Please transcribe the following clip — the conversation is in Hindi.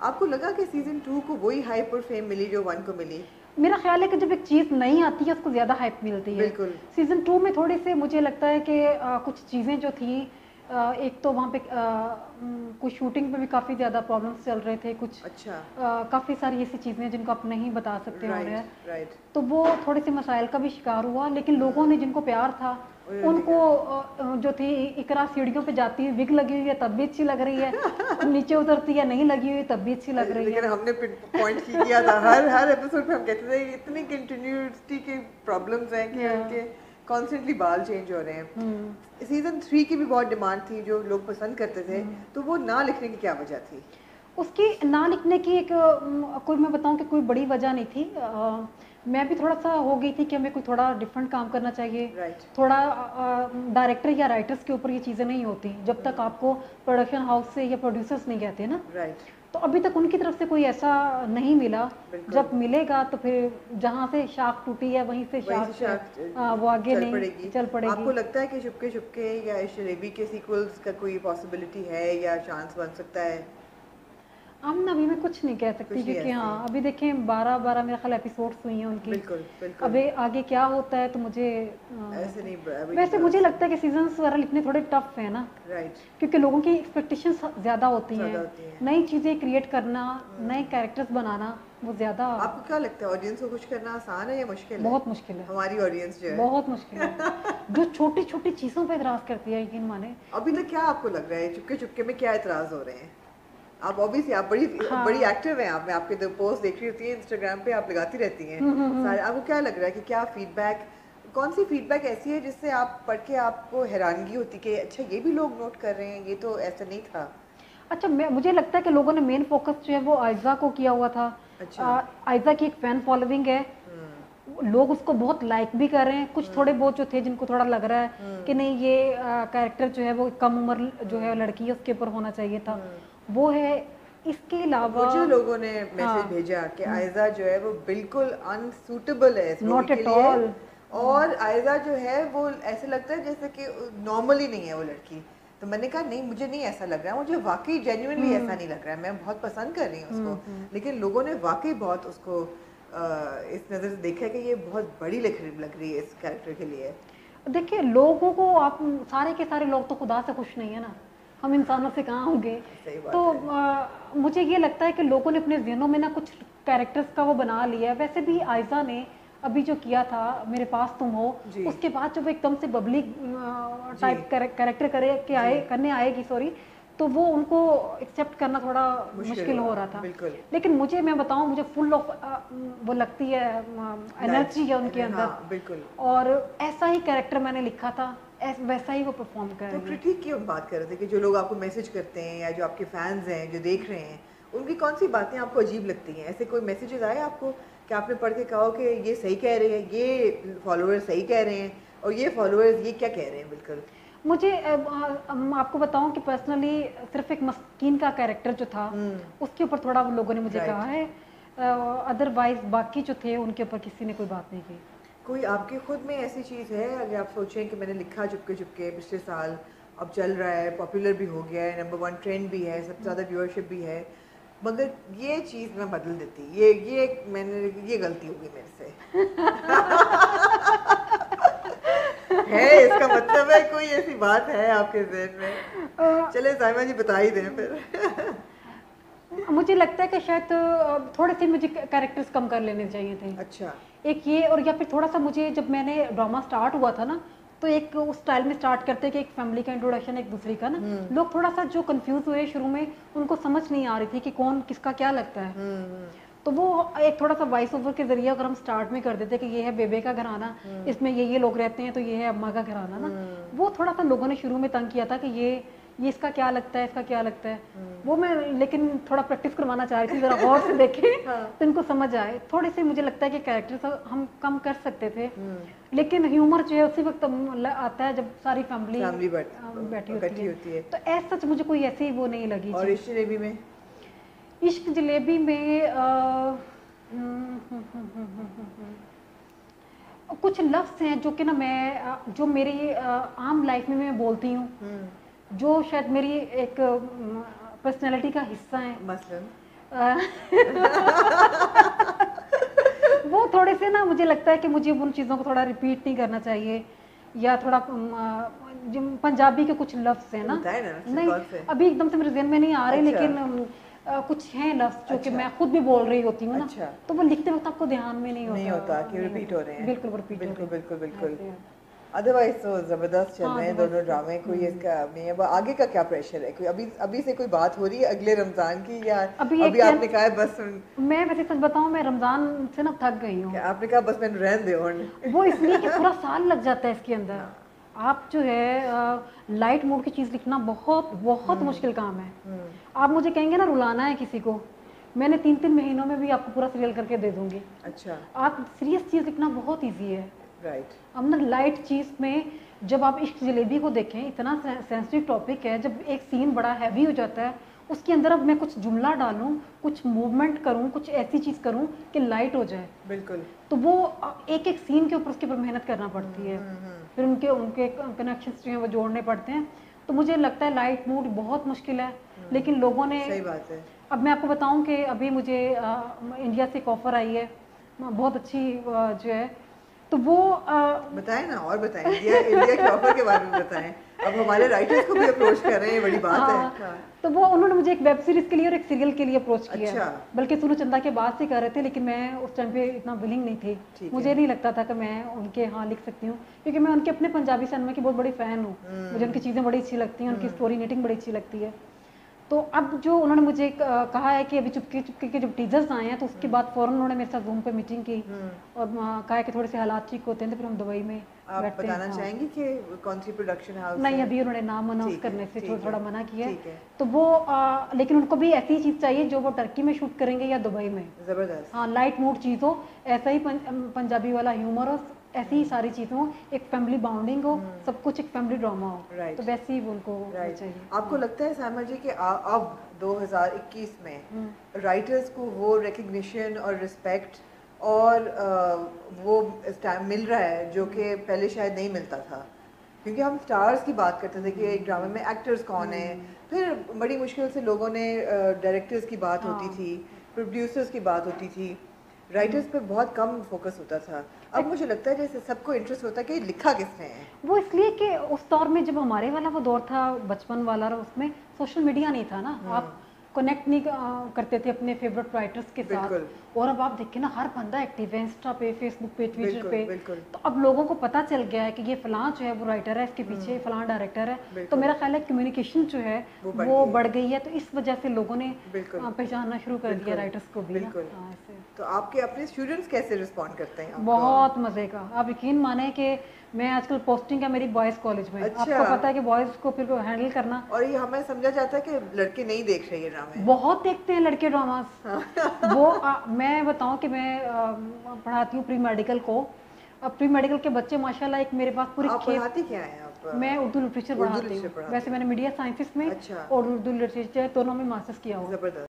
आपको लगा कि सीजन 2 को वही हाइप और फेम मिली जो 1 को मिली? मेरा ख्याल है कि जब एक चीज़ नहीं आती है उसको ज़्यादा हाइप मिलती है। बिल्कुल। सीज़न 2 में थोड़े से मुझे लगता है कि कुछ चीज़ें जो थी, एक तो वहाँ पे कुछ शूटिंग पे भी काफ़ी ज़्यादा प्रॉब्लम्स चल रहे थे, कुछ अच्छा। काफ़ी सारी ऐसी चीज़ें जिनको आप नहीं बता सकते हो रहे हैं, राइट। तो वो थोड़े से मसाइल का भी शिकार हुआ। लेकिन लोगों ने जिनको प्यार था उनको जो थी इकरा सीढ़ियों पे जाती है, विग लगी हुई है तब भी अच्छी लग रही है, नीचे उतरती है नहीं लगी हुई तब भी अच्छी लग रही है। लेकिन हमने पॉइंट किया था हर एपिसोड में, हम कहते थे इतनी कंटिन्यूटी की प्रॉब्लम्स हैं कि उनके कॉन्स्टेंटली बाल चेंज हो रहे हैं। सीजन 3 की भी बहुत डिमांड थी, जो लोग पसंद करते थे, तो वो ना लिखने की क्या वजह थी? उसकी ना लिखने की एक कोई, मैं बताऊं कि कोई बड़ी वजह नहीं थी। मैं भी थोड़ा सा हो गई थी कि हमें कोई थोड़ा डिफरेंट काम करना चाहिए। थोड़ा डायरेक्टर या राइटर्स के ऊपर ये चीज़ें नहीं होती जब तक आपको प्रोडक्शन हाउस से या प्रोड्यूसर्स नहीं कहते ना। तो अभी तक उनकी तरफ से कोई ऐसा नहीं मिला। जब मिलेगा तो फिर जहाँ से शाख टूटी है वहीं से शाख वो आगे नहीं चल पड़ेगी। आपको लगता है कि चुपके चुपके या इस जलेबी के सीक्वल्स का कोई पॉसिबिलिटी है या चांस बन सकता है? हम अभी मैं कुछ नहीं कह सकती क्योंकि हाँ अभी देखें 12 मेरा ख्याल एपिसोड्स हुई हैं उनकी। बिल्कुल। अभी आगे क्या होता है तो मुझे ऐसे नहीं। वैसे मुझे लगता है कि सीजन्स वगैरह लिखने थोड़े टफ है ना। क्योंकि लोगों की एक्सपेक्टेशंस ज़्यादा होती हैं। नई चीज़ें क्रिएट करना, नए कैरेक्टर्स बनाना, वो ज़्यादा। आपको क्या लगता है ऑडियंस को खुश करना आसान है या मुश्किल है? बहुत मुश्किल है। हमारी ऑडियंस जो है बहुत मुश्किल है जो छोटी छोटी चीज़ों पर एतराज़ करती है, यकीन माने। अभी तक क्या आपको लग रहा है चुपके चुपके में क्या एतराज़ हो रहे हैं? आप ऑब्वियसली आप बड़ी एक्टिव हैं, आप, मैं आपके तो पोस्ट देख रही होती है इंस्टाग्राम पे, आप लगाती रहती हैं सारे। आपको क्या लग रहा है कि क्या फीडबैक, कौन सी फीडबैक ऐसी है जिससे आप पढ़ के आपको हैरानगी होती कि अच्छा ये भी लोग नोट कर रहे हैं, ये तो ऐसा नहीं था? अच्छा, मुझे लगता है कि लोगों ने मेन फोकस जो है वो आयजा को किया हुआ था। आयजा की एक फैन फॉलोइंग है, लोग उसको बहुत लाइक भी कर रहे हैं। कुछ थोड़े बहुत जो थे जिनको थोड़ा लग रहा है कि नहीं ये कैरेक्टर जो है वो कम उम्र जो है लड़की है उसके ऊपर होना चाहिए था, वो है। इसके अलावा मुझे लोगों ने मैसेज भेजा कि आयजा जो है वो बिल्कुल अनसूटेबल है इस रोल के लिए, और आयजा जो है वो ऐसे लगता है जैसे कि नॉर्मल ही नहीं है वो लड़की। तो मैंने कहा नहीं, मुझे नहीं ऐसा लग रहा है, मुझे वाकई जेन्युइनली ऐसा नहीं लग रहा है। मैं बहुत पसंद कर रही हूँ उसको, लेकिन लोगों ने वाकई बहुत उसको इस नज़र से देखा है कि ये बहुत बड़ी लग रही है इस कैरेक्टर के लिए। देखिए, लोगों को आप सारे के सारे लोग तो खुदा से खुश नहीं है ना, हम इंसानों से कहाँ होंगे। तो मुझे ये लगता है कि लोगों ने अपने ज़हनों में ना कुछ कैरेक्टर्स का वो बना लिया है। वैसे भी आयजा ने अभी जो किया था मेरे पास तुम हो, उसके बाद जब एकदम से बबली टाइप कैरेक्टर करने आएगी तो वो उनको एक्सेप्ट करना थोड़ा मुश्किल हो रहा था। लेकिन मैं बताऊं, मुझे फुल ऑफ वो लगती है एनर्जी है उनके अंदर, और ऐसा ही कैरेक्टर मैंने लिखा था, वैसा ही वो परफॉर्म कर रही है। तो क्रिटिक की हम बात कर रहे थे कि जो लोग आपको मैसेज करते हैं या जो आपके फैंस हैं जो देख रहे हैं, उनकी कौन सी बातें आपको अजीब लगती हैं? ऐसे कोई मैसेजेस आए आपको कि आपने पढ़ के कहा कि ये सही कह रहे हैं, ये फॉलोअर्स सही कह रहे हैं, और ये फॉलोअर्स ये क्या कह रहे हैं? बिल्कुल। मुझे आपको बताऊं कि पर्सनली सिर्फ एक मस्कीन का कैरेक्टर जो था उसके ऊपर थोड़ा लोगों ने मुझे कहा है, अदरवाइज बाकी जो थे उनके ऊपर किसी ने कोई बात नहीं की। कोई आपके खुद में ऐसी चीज़ है, अगर आप सोचें कि मैंने लिखा चुपके चुपके पिछले साल, अब चल रहा है, पॉपुलर भी हो गया है, नंबर 1 ट्रेंड भी है, सबसे ज़्यादा व्यूअरशिप भी है, मगर ये चीज़ मैं बदल देती, ये गलती होगी मेरे से है इसका मतलब है कोई ऐसी बात है आपके ज़हन में? चले साइमा जी बता ही दें फिर मुझे लगता है कि शायद थोड़े से मुझे कैरेक्टर्स कम कर लेने चाहिए थे। अच्छा। एक ये, और या फिर थोड़ा सा मुझे, जब मैंने ड्रामा स्टार्ट हुआ था ना, तो एक उस स्टाइल में स्टार्ट करते कि एक फैमिली का इंट्रोडक्शन एक दूसरी का ना, लोग थोड़ा सा जो कंफ्यूज हुए शुरू में, उनको समझ नहीं आ रही थी कि कौन किसका क्या लगता है। तो वो एक थोड़ा सा वॉइस ओवर के जरिए अगर हम स्टार्ट में कर देते कि ये है बेबे का घराना, इसमें ये लोग रहते हैं, तो ये है अम्मा का घराना ना, वो थोड़ा सा लोगों ने शुरू में तंग किया था कि ये इसका क्या लगता है, इसका क्या लगता है। वो मैं लेकिन थोड़ा प्रैक्टिस करवाना चाह रही थी, जरा गौर से देखें तो इनको समझ आए। थोड़े से मुझे लगता है कि कैरेक्टर्स हम कम कर सकते थे, लेकिन ह्यूमर जो है उसी वक्त आता है जब सारी फैमिली बैठी होती है। तो ऐसा सच मुझे कोई ऐसी वो नहीं लगी। और इश्क जलेबी में, इश्क जलेबी में कुछ लफ्ज़ हैं जो कि ना मैं जो मेरी आम लाइफ में मैं बोलती हूँ, जो शायद मेरी एक पर्सनैलिटी का हिस्सा है। मसलन वो थोड़े से ना, मुझे लगता है कि मुझे उन चीज़ों को थोड़ा रिपीट नहीं करना चाहिए, या थोड़ा जो पंजाबी के कुछ लफ्ज़ हैं ना, नहीं अभी एकदम से मेरे ज़हन में नहीं आ रहे, लेकिन कुछ हैं लफ्ज़ जो कि मैं खुद भी बोल रही होती हूँ ना, तो वो लिखते वक्त आपको ध्यान में नहीं होता कि रिपीट हो रहे हैं। बिल्कुल रिपीट, बिल्कुल बिल्कुल बिल्कुल। अदरवाइज तो जबरदस्त चल रहे हैं दोनों ड्रामे, कोई इसका नहीं है। आगे का क्या प्रेशर है? कोई अभी से कोई बात हो रही है अगले रमजान की, या अभी आपने कहा है बस? मैं वैसे सच बताऊं, मैं रमजान से ना थक गई हूँ। आपने कहा बस मैंने रहने दे, वो इसलिए कि पूरा साल लग जाता है इसके अंदर। आप जो है लाइट मूड की चीज़ लिखना बहुत बहुत मुश्किल काम है। आप मुझे कहेंगे ना रुलाना है किसी को, मैंने 3-3 महीनों में भी आपको पूरा सीरियल करके दे दूंगी। अच्छा। आप सीरियस चीज़ लिखना बहुत ईजी है। राइट। अब ना लाइट चीज़ में जब आप इश्क जलेबी को देखें, इतना सेंसिटिव टॉपिक है, जब एक सीन बड़ा हैवी हो जाता है, उसके अंदर अब मैं कुछ जुमला डालूं, कुछ मूवमेंट करूं, कुछ ऐसी चीज़ करूं कि लाइट हो जाए। बिल्कुल। तो वो एक एक सीन के ऊपर उसके ऊपर मेहनत करना पड़ती है, फिर उनके कनेक्शंस जो हैं वो जोड़ने पड़ते हैं। तो मुझे लगता है लाइट मूड बहुत मुश्किल है, लेकिन लोगों ने, सही बात है। अब मैं आपको बताऊं कि अभी मुझे इंडिया से एक ऑफ़र आई है बहुत अच्छी जो है, तो वो बताएं ना, और बताएं इंडिया के ऑफर के बारे में बताएं। अब हमारे राइटर्स को भी अप्रोच कर रहे हैं, बड़ी बात है। तो वो उन्होंने मुझे एक वेब सीरीज के लिए और एक सीरियल के लिए अप्रोच किया। अच्छा। बल्कि सुनो चंदा के बाद से कर रहे थे, लेकिन मैं उस टाइम पे इतना विलिंग नहीं थी। मुझे नहीं लगता था कि मैं उनके यहाँ लिख सकती हूँ, क्योंकि मैं उनके अपने पंजाबी सिनेमा की बहुत बड़ी फ़ैन हूँ। मुझे उनकी चीज़ें बड़ी अच्छी लगती हैं, उनकी स्टोरी राइटिंग बड़ी अच्छी लगती है। तो अब जो उन्होंने मुझे कहा है कि अभी चुपके चुपके के जब टीजर्स आए हैं, तो उसके बाद फ़ौरन उन्होंने मेरे साथ जूम पे मीटिंग की और कहा है कि थोड़े से हालात ठीक होते हैं तो फिर हम दुबई में आप बताना चाहेंगी कि कौन सी प्रोडक्शन हाउस? नहीं, अभी उन्होंने नाम अनाउंस करने से थोड़ा मना किया है। तो वो लेकिन उनको भी ऐसी चीज़ चाहिए जो वो टर्की में शूट करेंगे या दुबई में। ज़बरदस्त। हाँ, लाइट मूड चीज़ हो, ऐसा ही पंजाबी वाला ह्यूमर हो, ऐसी ही सारी चीज़ें हो, एक फैमिली बाउंडिंग हो, सब कुछ एक फैमिली ड्रामा हो। तो वैसे ही उनको चाहिए। आपको लगता है सायमा जी कि अब 2021 में राइटर्स को वो रिकग्निशन और रिस्पेक्ट और वो मिल रहा है जो कि पहले शायद नहीं मिलता था? क्योंकि हम स्टार्स की बात करते थे कि एक ड्रामे में एक्टर्स कौन है, फिर बड़ी मुश्किल से लोगों ने डायरेक्टर्स की बात होती थी, प्रोड्यूसर्स की बात होती थी, राइटर्स पे बहुत कम फोकस होता था। अब मुझे लगता है जैसे सबको इंटरेस्ट होता है कि लिखा किसने है। वो इसलिए कि उस दौर में जब हमारे वाला वो दौर था, बचपन वाला, उसमें सोशल मीडिया नहीं था ना, आप कनेक्ट नहीं करते थे अपने फेवरेट राइटर्स के साथ। और अब आप देखिए ना, हर बंदा एक्टिव है इंस्टा पे, फेसबुक पे, ट्विटर पे। तो अब लोगों को पता चल गया है कि ये फलां जो है वो राइटर है, इसके पीछे फलां डायरेक्टर है। तो मेरा ख्याल है कम्युनिकेशन जो है वो बढ़ गई है, तो इस वजह से लोगों ने पहचानना शुरू कर दिया राइटर्स को भी। तो आपके अपने स्टूडेंट्स कैसे रिस्पॉन्ड करते हैं? बहुत मजे का। आप यकीन माने कि मैं आजकल पोस्टिंग है मेरी बॉयज़ कॉलेज में। अच्छा। आपको पता है कि बॉयज़ को फिर हैंडल करना, और ये हमें समझा जाता है कि लड़के नहीं देख रहे ये ड्रामे। बहुत देखते हैं लड़के ड्रामास। वो मैं बताऊं कि मैं पढ़ाती हूँ प्री मेडिकल को। अब प्री मेडिकल के बच्चे माशाल्लाह, एक मेरे पास पूरी पढ़ाती क्या है आप? मैं उर्दू लिटरेचर पढ़ाती हूँ। वैसे मैंने मीडिया साइंसेस में और उर्दू लिटरेचर दोनों में मास्टर्स किया हुआ।